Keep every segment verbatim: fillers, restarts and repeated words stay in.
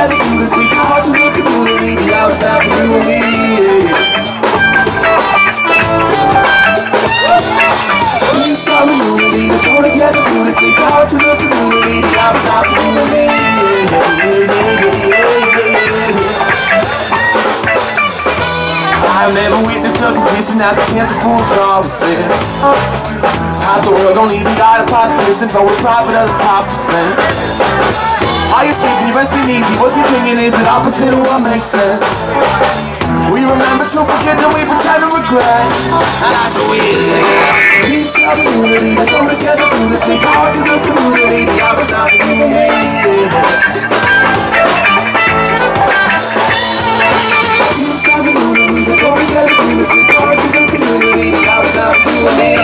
together beautifully. The heart of the community, the hours out for you and me. Peace, love, and unity, we go together beautifully. The heart of the community, the hours out for you and me. I've never witnessed a condition as I can't perform for all we said. Half the world don't even got a pot to listen, but we're private at the top percent. Are you sleeping, you resting easy? What's your opinion? Is it opposite of what makes sense? We remember to forget, then we pretend to regret. And that's what we did. Peace, love, and unity, they come together through the take heart to the community. The hours out for you and me. Peace, love, and unity, they come together through the take heart to the community. The hours out for you and me.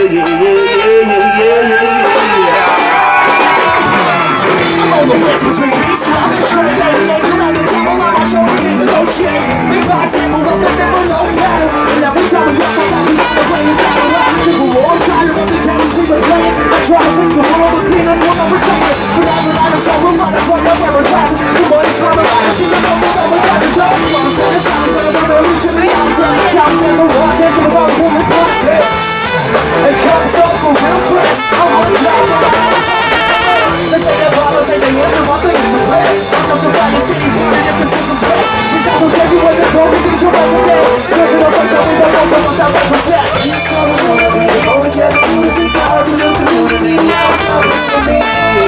I'm on the fence between peace, love, and Tropidelic Guanabanas. People on my shoulder, they negotiate. Big box table up the middle, no pattern. And every time we walk around, we got the brains out of line. People are all tired of the games we were playing. I try to fix the world, but clean up one of the seconds. But I'm the light of some room, that's why I'm wearing glasses. The money's from the light, I see the number of the glasses. I'm gonna set it down, but I'm gonna reach to the outside. Count in the war, tasting the water, woman, pop, yeah. And count us up for real quick. I'm on the top. Let's take that ball, let's take the answer, one thing in the way. I'm not the right to see you, and if it's different way. We got to take you with the clothes, we need your best today. Cause in the place that we don't know, so what's that represent? Peace, love, and unity, we go together, beautifully. Power to the community, now it's time for me.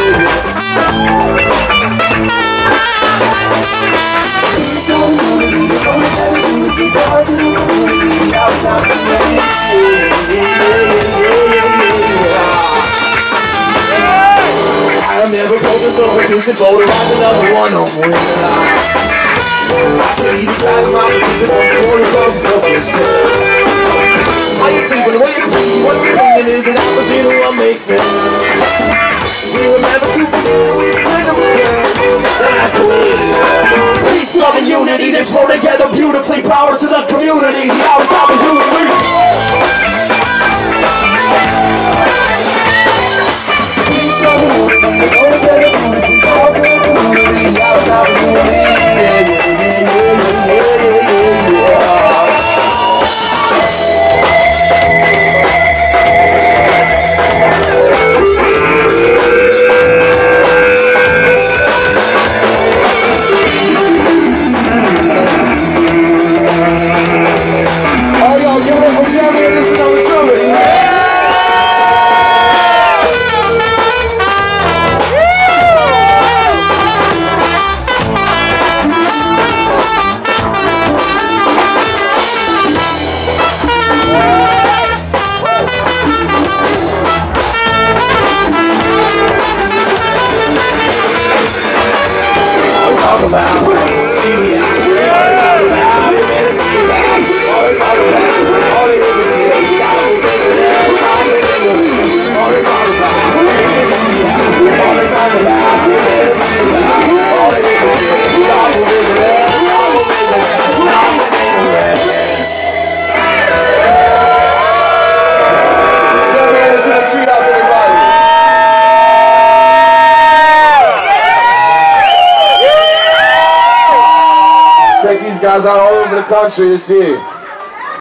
Peace, love, and unity, we go together, beautifully. Power to the community, now it's time for me. I'm never focused on competition, polarized another one on one. I can't even drive my position from the morning club to this club. Are you sleeping? What you sleeping? What's your opinion? Is it opposite of what makes sense? We remember to forget, we pretend to forget. That's the way it is. Peace, love, and unity, they flow together beautifully. Power to the community, the hours out for you and me. Peace, love, and unity. Check these guys out all over the country this year.